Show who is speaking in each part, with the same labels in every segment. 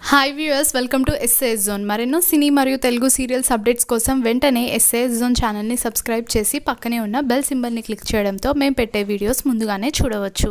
Speaker 1: Hi viewers, welcome to S A S zone. మరెన్నో cine మరియు Telugu serials updates కోసం వెంటనే ఎస్ఏఎస్ జోన్ ఛానల్ని సబ్స్క్రైబ్ చేసి పక్కనే ఉన్న బెల్ సింబల్ని క్లిక్ చేయడంతో మేము పెట్టే వీడియోస్ ముందుగానే చూడవచ్చు.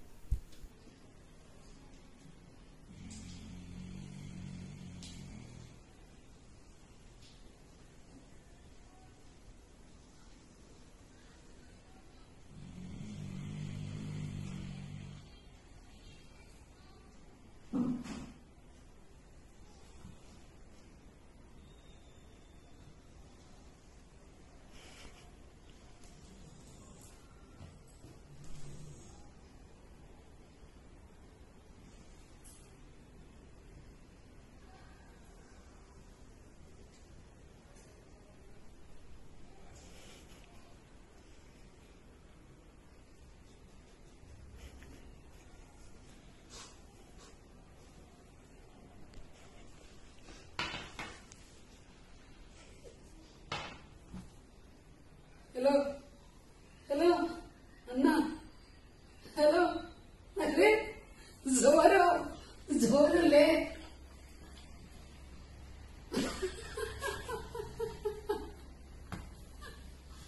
Speaker 2: हेलो हेलो अन्ना हेलो अरे जोरो जोरो ले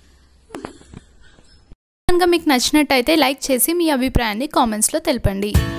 Speaker 1: కనుక మీకు నచ్చినట్టయితే లైక్ చేసి మీ అభిప్రాయాన్ని కామెంట్స్లో తెలపండి.